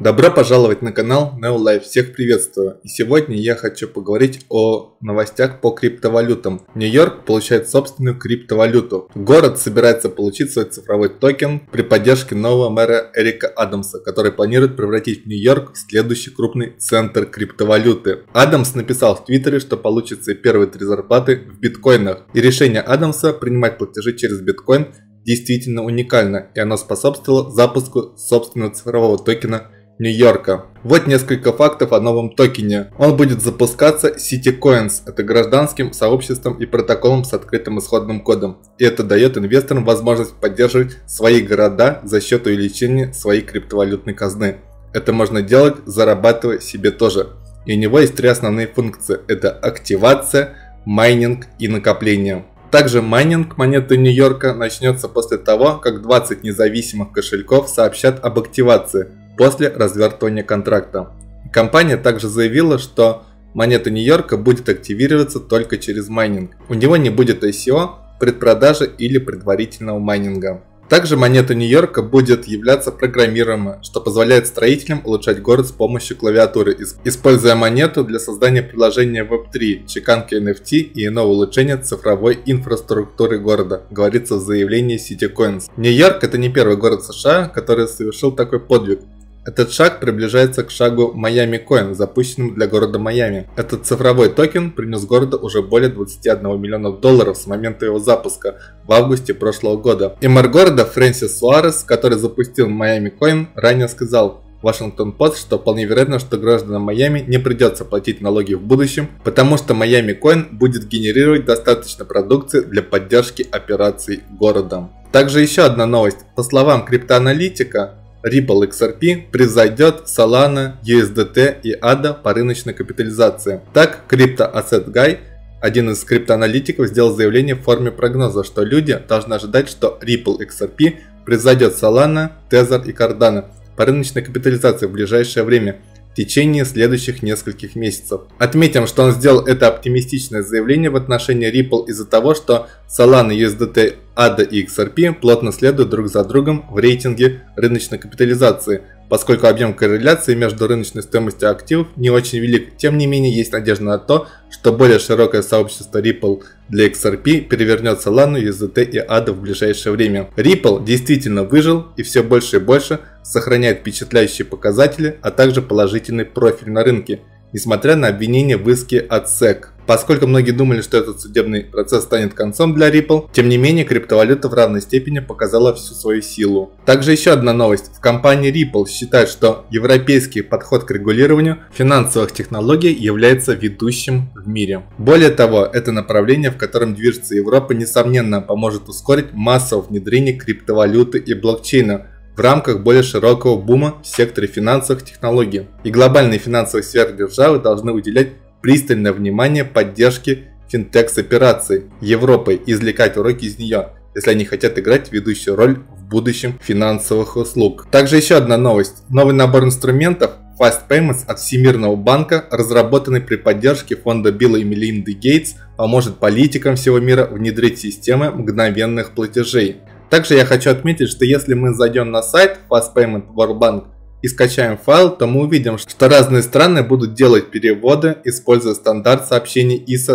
Добро пожаловать на канал NeoLife, всех приветствую. И сегодня я хочу поговорить о новостях по криптовалютам. Нью-Йорк получает собственную криптовалюту. Город собирается получить свой цифровой токен при поддержке нового мэра Эрика Адамса, который планирует превратить Нью-Йорк в следующий крупный центр криптовалюты. Адамс написал в Твиттере, что получит свои первые 3 зарплаты в биткоинах. И решение Адамса принимать платежи через биткоин действительно уникально, и оно способствовало запуску собственного цифрового токена Нью-Йорка. Вот несколько фактов о новом токене. Он будет запускаться Citicoins, это гражданским сообществом и протоколом с открытым исходным кодом. И это дает инвесторам возможность поддерживать свои города за счет увеличения своей криптовалютной казны. Это можно делать, зарабатывая себе тоже. И у него есть 3 основные функции. Это активация, майнинг и накопление. Также майнинг монеты Нью-Йорка начнется после того, как 20 независимых кошельков сообщат об активации после развертывания контракта. Компания также заявила, что монета Нью-Йорка будет активироваться только через майнинг. У него не будет ICO, предпродажи или предварительного майнинга. Также монета Нью-Йорка будет являться программируемой, что позволяет строителям улучшать город с помощью клавиатуры, используя монету для создания приложения Web3, чеканки NFT и иного улучшения цифровой инфраструктуры города, говорится в заявлении Citicoins. Нью-Йорк — это не первый город США, который совершил такой подвиг. Этот шаг приближается к шагу Miami Coin, запущенному для города Майами. Этот цифровой токен принес городу уже более 21 миллиона долларов с момента его запуска в августе прошлого года. И мэр города Фрэнсис Суарес, который запустил Miami Coin, ранее сказал в Washington Post, что вполне вероятно, что гражданам Майами не придется платить налоги в будущем, потому что Miami Coin будет генерировать достаточно продукции для поддержки операций города. Также еще одна новость. По словам криптоаналитика, Ripple XRP превзойдет Solana, USDT и ADA по рыночной капитализации. Так, Crypto Asset Guy, один из криптоаналитиков, сделал заявление в форме прогноза, что люди должны ожидать, что Ripple XRP превзойдет Solana, Tether и Cardano по рыночной капитализации в ближайшее время, в течение следующих нескольких месяцев. Отметим, что он сделал это оптимистичное заявление в отношении Ripple из-за того, что Solana, USDT, ADA и XRP плотно следуют друг за другом в рейтинге рыночной капитализации, поскольку объем корреляции между рыночной стоимостью активов не очень велик. Тем не менее, есть надежда на то, что более широкое сообщество Ripple для XRP перевернет Solana, USDT и ADA в ближайшее время. Ripple действительно выжил и все больше и больше сохраняет впечатляющие показатели, а также положительный профиль на рынке, несмотря на обвинения в иске от SEC. Поскольку многие думали, что этот судебный процесс станет концом для Ripple, тем не менее криптовалюта в равной степени показала всю свою силу. Также еще одна новость. В компании Ripple считают, что европейский подход к регулированию финансовых технологий является ведущим в мире. Более того, это направление, в котором движется Европа, несомненно поможет ускорить массовое внедрение криптовалюты и блокчейна в рамках более широкого бума в секторе финансовых технологий. И глобальные финансовые сферы державы должны уделять пристальное внимание поддержке финтекс-операций Европы и извлекать уроки из нее, если они хотят играть ведущую роль в будущем финансовых услуг. Также еще одна новость. Новый набор инструментов Fast Payments от Всемирного банка, разработанный при поддержке фонда Билла и Мелинды Гейтс, поможет политикам всего мира внедрить системы мгновенных платежей. Также я хочу отметить, что если мы зайдем на сайт Fast Payment World Bank и скачаем файл, то мы увидим, что разные страны будут делать переводы, используя стандарт сообщений ISO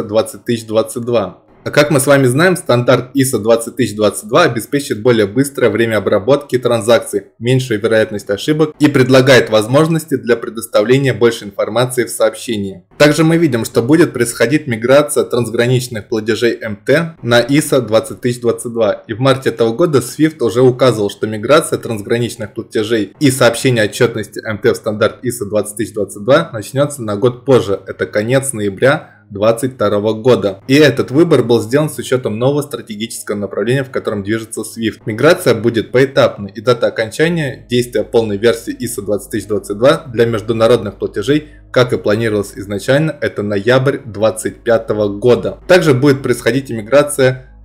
20022. А как мы с вами знаем, стандарт ISO 20022 обеспечит более быстрое время обработки транзакций, меньшую вероятность ошибок и предлагает возможности для предоставления больше информации в сообщении. Также мы видим, что будет происходить миграция трансграничных платежей МТ на ISO 20022. И в марте этого года SWIFT уже указывал, что миграция трансграничных платежей и сообщение отчетности МТ в стандарт ISO 20022 начнется на год позже, это конец ноября 2022 года. И этот выбор был сделан с учетом нового стратегического направления, в котором движется SWIFT. Миграция будет поэтапной, и дата окончания действия полной версии ISO 20022 для международных платежей, как и планировалось изначально, это ноябрь 2025 года. Также будет происходить иммиграция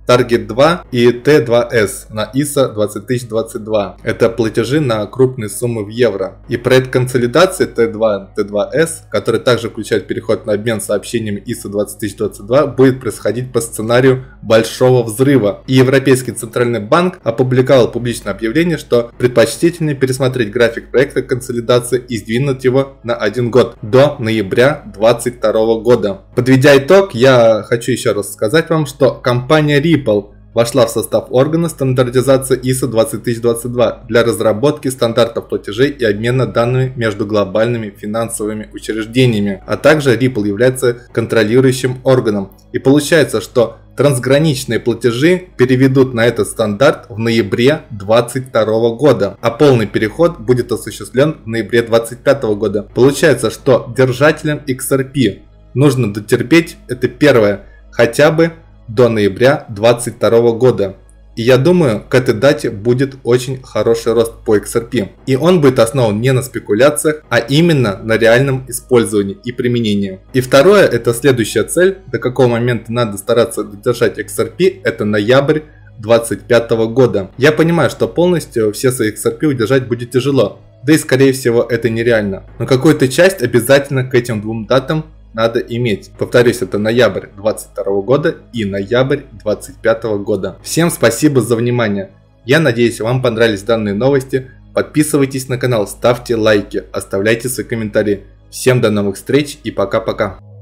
Target 2 и T2S на ISO 20022. Это платежи на крупные суммы в евро. И проект консолидации T2 и T2S, который также включает переход на обмен сообщениями ISO 20022, будет происходить по сценарию большого взрыва. И Европейский центральный банк опубликовал публичное объявление, что предпочтительнее пересмотреть график проекта консолидации и сдвинуть его на 1 год, до ноября 2022 года. Подведя итог, я хочу еще раз сказать вам, что компания Ripple вошла в состав органа стандартизации ISO 20022 для разработки стандартов платежей и обмена данными между глобальными финансовыми учреждениями, а также Ripple является контролирующим органом. И получается, что трансграничные платежи переведут на этот стандарт в ноябре 2022 года, а полный переход будет осуществлен в ноябре 2025 года. Получается, что держателям XRP нужно дотерпеть, это первое, хотя бы до ноября 2022 года. И я думаю, к этой дате будет очень хороший рост по XRP. И он будет основан не на спекуляциях, а именно на реальном использовании и применении. И второе, это следующая цель, до какого момента надо стараться додержать XRP, это ноябрь 2025 года. Я понимаю, что полностью все свои XRP удержать будет тяжело, да и скорее всего это нереально. Но какую-то часть обязательно к этим двум датам надо иметь. Повторюсь, это ноябрь 2022 года и ноябрь 2025 года. Всем спасибо за внимание. Я надеюсь, вам понравились данные новости. Подписывайтесь на канал, ставьте лайки, оставляйте свои комментарии. Всем до новых встреч и пока-пока.